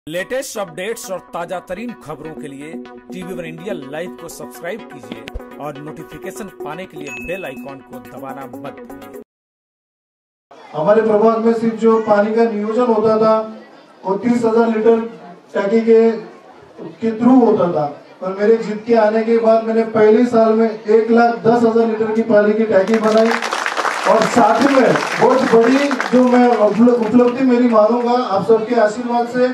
Latest updates और ताजा तरीन खबरों के लिए टीवी वन इंडिया लाइव को सब्सक्राइब कीजिए और नोटिफिकेशन पाने के लिए बेल आइकॉन को दबाना मत भूलिए। हमारे प्रभाग में सिर्फ जो पानी का नियोजन होता था वो 30,000 लीटर टैंकी के थ्रू होता था, पर मेरे जीत के आने के बाद मैंने पहले साल में 1,10,000 लीटर की पानी की टैंकी बनाई और साथ ही में बहुत बड़ी जो मैं उपलब्धि मेरी मानूंगा आप सबके आशीर्वाद से,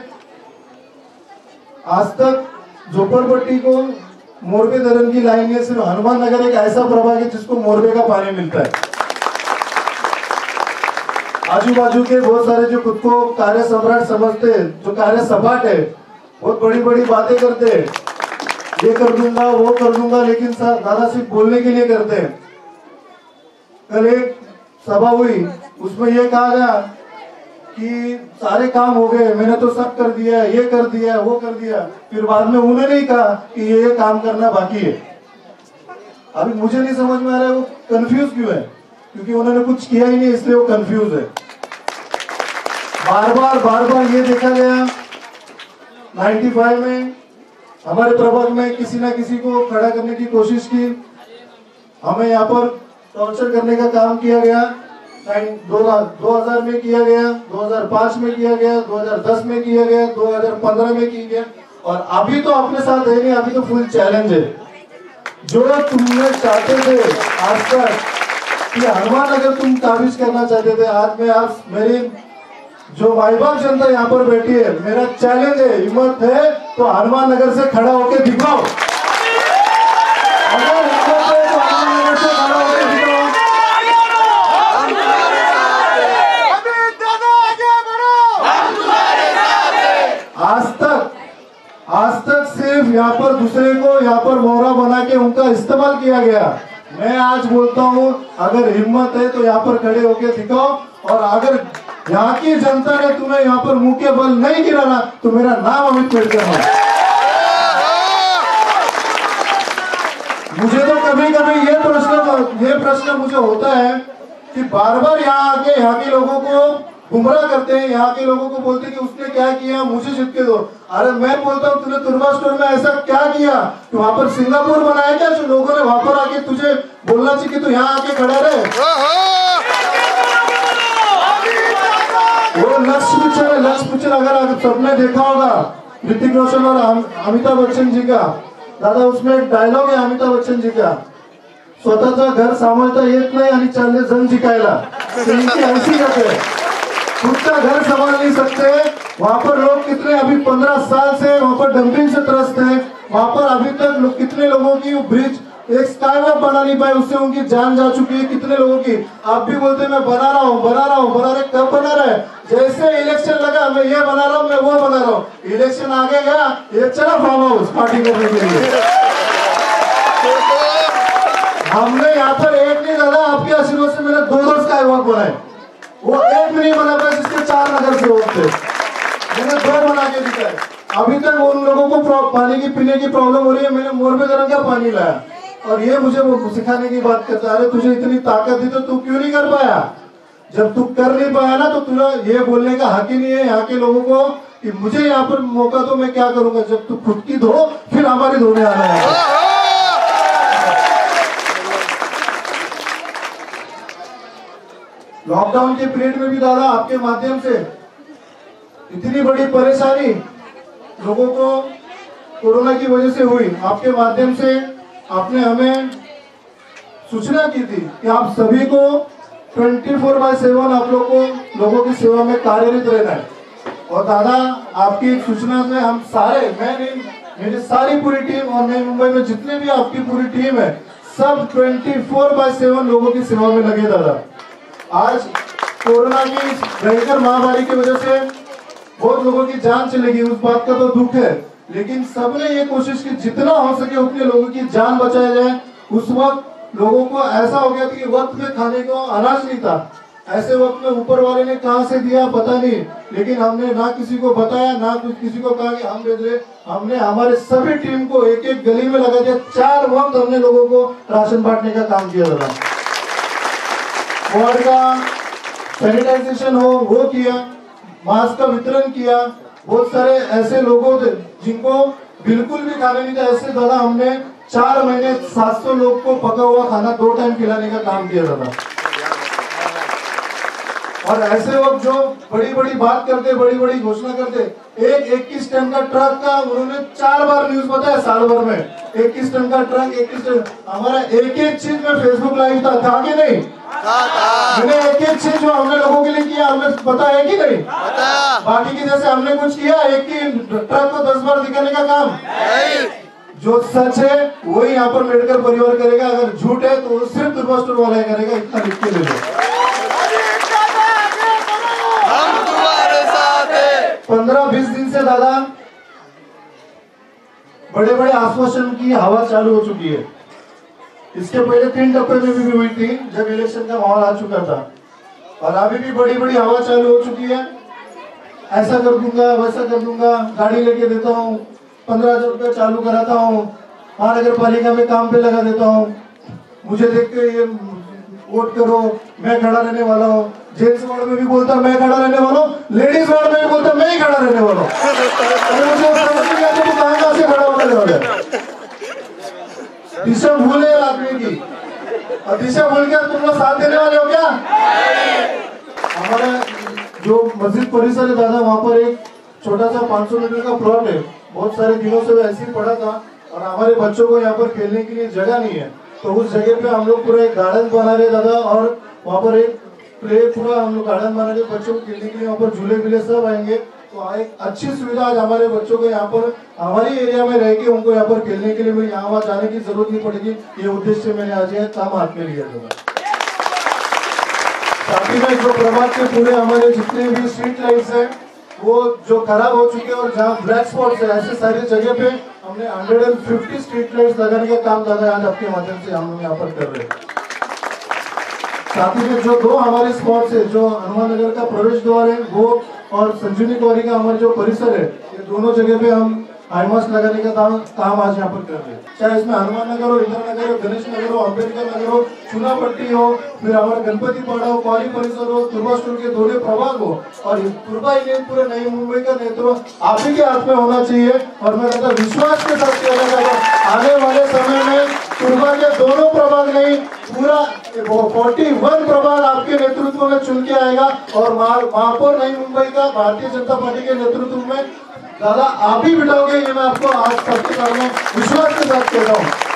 आज तक झोपड़पट्टी को मोरबे दरन की लाइन में सिर्फ हनुमान नगर एक ऐसा प्रभाग है जिसको मोरबे का पानी मिलता है। आजू बाजू के बहुत सारे जो खुद को कार्य सम्राट समझते हैं, जो कार्य सपाट है, बहुत बड़ी बड़ी बातें करते हैं, ये कर दूंगा वो कर दूंगा, लेकिन दादा सिर्फ बोलने के लिए करते हैं। कल एक सभा हुई, उसमें ये कहा गया कि सारे काम हो गए, मैंने तो सब कर दिया है, ये कर दिया है, वो कर दिया, फिर बाद में उन्होंने नहीं कहा कि ये काम करना बाकी है। अभी मुझे नहीं समझ में आ रहा है वो कंफ्यूज क्यों है, क्योंकि उन्होंने कुछ किया ही नहीं इसलिए वो कंफ्यूज है। बार बार ये देखा गया 95 में हमारे प्रभाग में किसी ना किसी को खड़ा करने की कोशिश की, हमें यहाँ पर टॉर्चर करने का काम किया गया। 2000 में किया गया, 2005 में किया गया, 2010 में किया गया, 2015 में किया गया, और अभी तो अपने साथ है नहीं, अभी तो फुल चैलेंज है। जो तुमने चाहते थे आज तक कि हनुमान अगर तुम काबिज करना चाहते थे, आज में आप मेरी जो माई बाप जनता यहाँ पर बैठी है, मेरा चैलेंज है, हिम्मत है तो हनुमान नगर से खड़ा होके दिखाओ। अगर हिम्मत है तो हनुमान नगर से खड़ा होके दिखाओ। आज तक सिर्फ यहाँ पर दूसरे को यहाँ पर मोहरा बना के उनका इस्तेमाल किया गया। मैं आज बोलता हूँ अगर हिम्मत है तो यहाँ पर खड़े होके दिखाओ, और अगर यहाँ की जनता ने तुम्हें यहाँ पर मुंह के बल नहीं गिराना तो मेरा नाम अमित पेड़कर है। मुझे तो कभी कभी ये प्रश्न मुझे होता है कि बार बार यहाँ आके यहाँ के लोगों को गुमराह करते हैं, यहाँ के लोगों को बोलते हैं कि उसने क्या किया, मुझे जीत के दो। अरे मैं बोलता हूँ तूने तुरबा स्टोर में ऐसा क्या किया, तो वहां पर सिंगापुर बनाया क्या जो लोगों ने वहां पर आके तुझे बोलना चाहिए कि तू यहाँ आके खड़ा रहे। वो लक्ष्य पिक्चर अगर आप सबने देखा होगा ऋतिक रोशन और अमिताभ बच्चन जी का, दादा उसमें एक डायलॉग है अमिताभ बच्चन जी का, स्वतःचा घर सांभाळता येत नाही आणि चालले जण जिंकायला, इनकी ऐसी करते खुद का घर संभाल नहीं सकते। वहाँ पर लोग कितने अभी 15 साल से वहाँ पर डंपिंग से त्रस्त हैं, वहाँ पर अभी तक कितने लोगों की ब्रिज एक स्काईवॉक बना नहीं पाए, उससे उनकी जान जा चुकी है कितने लोगों की। आप भी बोलते हैं मैं बना रहा हूँ, कब बना रहा है? जैसे इलेक्शन लगा मैं ये बना रहा हूँ, मैं वो बना रहा हूँ, इलेक्शन आगे गया ये चला फार्म हाउस पार्टी करने के लिए। हमने यहाँ पर एक नहीं दादा, आपके आशीर्वाद से मैंने 2 स्काईवॉक बनाए, वो एक भी नहीं बना पाया जिसके 4 नगर से होते, मैंने 2 बना के दिखाए। अभी तक उन लोगों को पानी की पीने की प्रॉब्लम हो रही है, मैंने मोरबे दरन का पानी लाया, और ये मुझे वो सिखाने की बात करता है, अरे तुझे इतनी ताकत थी तो तू क्यों नहीं कर पाया? जब तू कर नहीं पाया ना तो तुझे ये बोलने का हक ही नहीं है यहाँ के लोगों को कि मुझे यहाँ पर मौका तो मैं क्या करूंगा। जब तू खुद की धो फिर हमारी धोने आना है। लॉकडाउन के पीरियड में भी दादा आपके माध्यम से इतनी बड़ी परेशानी लोगों को कोरोना की वजह से हुई, आपके माध्यम से आपने हमें सूचना की थी कि आप सभी को 24/7 आप लोगों की सेवा में कार्यरत रहना है। और दादा आपकी एक सूचना से हम सारे, मैं नहीं, मेरी सारी पूरी टीम और नई मुंबई में जितने भी आपकी पूरी टीम है, सब 24/7 लोगों की सेवा में लगे दादा। आज कोरोना की भयंकर महामारी की वजह से बहुत लोगों की जान चली गई, उस बात का तो दुख है, लेकिन सबने ये कोशिश की जितना हो सके उतने लोगों की जान बचाया जाए। उस वक्त लोगों को ऐसा हो गया था कि वक्त में खाने को अनाज नहीं था, ऐसे वक्त में ऊपर वाले ने कहां से दिया पता नहीं, लेकिन हमने ना किसी को बताया ना किसी को कहा कि हम भेज रहे। हमने हमारे सभी टीम को एक एक गली में लगा दिया, 4 वक्त हमने लोगों को राशन बांटने का काम किया था। वार्ड का सैनिटाइजेशन हो वो किया, मास्क का वितरण किया, बहुत सारे ऐसे लोगों थे जिनको बिल्कुल भी खाने नहीं था, ऐसे दादा हमने 4 महीने 700 लोग को पका हुआ खाना 2 टाइम खिलाने का काम किया दादा। और ऐसे लोग जो बड़ी बड़ी बात करते, बड़ी बड़ी घोषणा करते, 21 टन का ट्रक का उन्होंने 4 बार न्यूज बताया साल भर में, 21 टन का ट्रक, 21 टन। हमारा एक एक चीज में फेसबुक लाइव था कि नहीं? मैंने एक एक चीज जो हमने लोगों के लिए किया हमें पता है कि नहीं? बाकी की जैसे हमने कुछ किया, एक ही ट्रक को 10 बार दिखाने का काम नहीं। जो सच है वही यहाँ पर मेडिकल परिवार करेगा, अगर झूठ है तो सिर्फ दुर्गा स्टोर वाला करेगा, इतना लिख के ले लो। 15-20 दिन से दादा बड़े बड़े आश्वासन की हवा चालू हो चुकी है। इसके पहले 3 टप्पे में भी हुई थी जब इलेक्शन का माहौल आ चुका था, और अभी भी बड़ी बड़ी हवा चालू हो चुकी है। ऐसा कर दूंगा, वैसा कर दूंगा, गाड़ी लेके देता हूँ, 15,000 रुपया चालू कराता हूँ, महानगर पालिका में काम पे लगा देता हूँ, मुझे देख के ये वोट करो, मैं खड़ा रहने वाला हूँ। जेंट्स वार्ड में भी बोलता मैं खड़ा रहने वाला हूँ, लेडीज वार्ड में भी बोलता मैं ही खड़ा रहने वाला हूँ। मुझे समझ नहीं आता तो कहाँ से खड़ा होने वाला है। दिशा भूले आदमी की, और दिशा भूल के तुम लोग साथ देने वाले हो क्या? हमारा जो मस्जिद परिसर है दादा, वहाँ पर एक छोटा सा 500 मीटर का प्लॉट है, बहुत सारे दिनों से ऐसे ही पड़ा था, और हमारे बच्चों को यहाँ पर खेलने के लिए जगह नहीं है, तो उस जगह पे हम लोग पूरा एक गार्डन बना रहे दादा, और वहाँ पर एक प्ले पूरा हम लोग गार्डन बना रहे, बच्चों को खेलने के लिए वहाँ पर झूले विले सब आएंगे। तो एक अच्छी सुविधा आज हमारे बच्चों को यहाँ पर हमारी एरिया में रह के उनको यहाँ पर खेलने के लिए भी यहाँ वहाँ जाने की जरूरत नहीं पड़ेगी। ये उद्देश्य मैंने आज यह काम हाथ में लिया था। साथ ही में जो प्रभात के पूरे हमारे जितने भी स्ट्रीट लाइट्स है वो जो खराब हो चुके हैं और जहाँ ब्लैक स्पॉट्स है, ऐसे सारी जगह पे हमने 150 स्ट्रीट लाइट्स लगाने का काम दादा आज आपके माध्यम से हम लोग यहाँ पर कर रहे हैं। साथ ही में जो 2 हमारे स्पॉट्स है, जो हनुमान नगर का प्रवेश द्वार है वो और संजीवनी कुमारी का हमारे जो परिसर है, ये दोनों जगह पे हम आईमास लगाने का काम आज यहाँ पर कर रहे हैं। चाहे इसमें हनुमान नगर हो, इंदिरा नगर हो, गणेश नगर हो, अम्बेडकर नगर हो, चुनापट्टी हो, फिर हमारा गणपति पाड़ा हो, क्वारी परिसर हो, तुर्बा स्टोर के दोनों प्रभाग हो, और तुर्बा ही पूरे नई मुंबई का नेतृत्व आप ही के हाथ में होना चाहिए। और मैं कहता विश्वास के साथ कहना चाहता आने वाले समय में तुर्बा के दोनों प्रभाग नहीं, पूरा 41 प्रभाग आपके नेतृत्व में चुन के आएगा, और महापौर नई मुंबई का भारतीय जनता पार्टी के नेतृत्व में दादा आप ही बिठाओगे, ये मैं आपको आज सबके सामने विश्वास के साथ कहता हूँ।